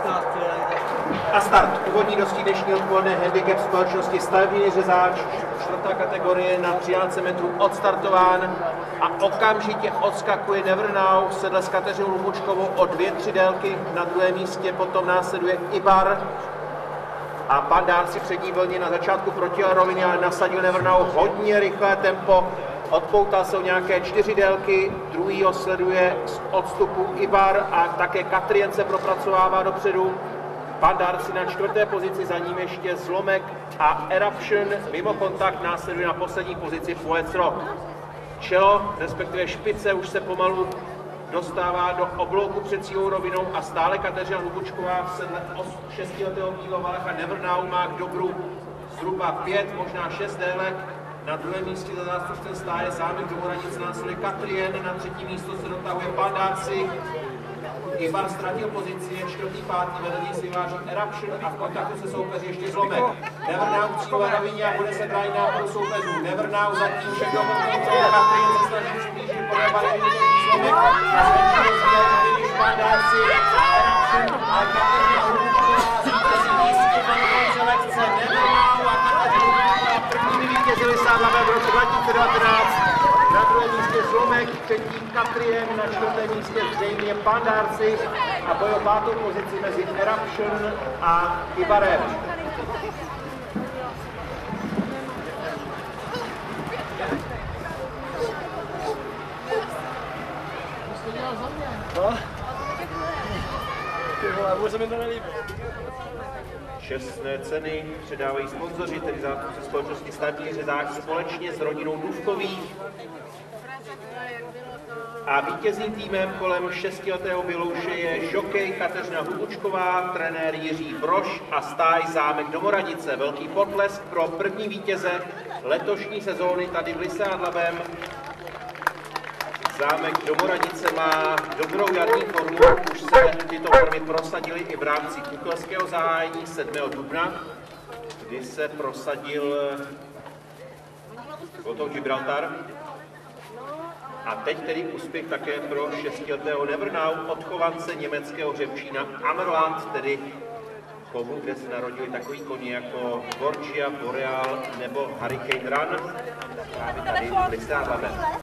A start. Úvodní dostí dnešní odpoledne handicap společnosti Stavební řezáč, čtvrtá kategorie na 13 metrů odstartován a okamžitě odskakuje Never Now, sedle s Kateřinou Hlubučkovou o 2-3 délky, na druhém místě potom následuje Ibar a pan Darcy přední vlně na začátku protějel roviny, ale nasadil Never Now hodně rychlé tempo, odpoutal se o nějaké 4 délky, druhýho sleduje z odstupu Ibar a také Katrien se propracovává dopředu. Pan Darcy na 4. pozici, za ním ještě Zlomek a Eruption, mimo kontakt následuje na poslední pozici Poets Rock. Čelo, respektive špice, už se pomalu dostává do oblouku před cílovou rovinou a stále Kateřina Hlubučková v sedle 6letého Bílého Valacha Never Now má k dobru zhruba 5, možná 6 délek. Na druhém místě za zástupcem stáje Zámek do Moranic, následuje Katrien, na 3. místo se dotahuje pan Darcy. Ibar ztratil pozici, je 4., 5. vedle něj si váží Eruption a v kontaktu se soupeři ještě Zlomek. Never Now v cílové rovině a bude se bránit náporu soupeřů. Never Now zatím však do kontrolu, Katrien se snaží přiblížit podle bariéry Zlomek. A zmenšuje zvířat, když pan Darcy, Eruption a Kateřina Hlubučková zvítězí místě na lekce. Never Now a Kateřina Hlubučková prvními vítězili Sádlavé v roce 2019. Na druhém místě Zlomek, třetí Katrien, na 4. místě zřejmě pan Darcy a boj o 5. pozici mezi Eruption a Ibarem. No? Ty vole, vůbec se mi to nelíbí. Čestné ceny předávají sponzoři, tedy zástupci společnosti Stavební řezáč společně s rodinou Dufkových. A vítězným týmem kolem 6letého Bělouše je žokej Kateřina Hlubučková, trenér Jiří Brož a stáj Zámek do Moranice. Velký potlesk pro první vítěze letošní sezóny tady v Lysé nad Labem. Zámek do Moranice má dobrou jarní formu, už se tyto formy prosadily i v rámci kukelského zahájení 7. dubna, kdy se prosadil Gotov Gibraltar. A teď tedy úspěch také pro 6letého Never Now, odchovance německého hřebčína Amerland, tedy chovu, kde se narodili takový koně jako Borgia, Boreal nebo Hurricane Run, právě tady v Lysé nad Labem.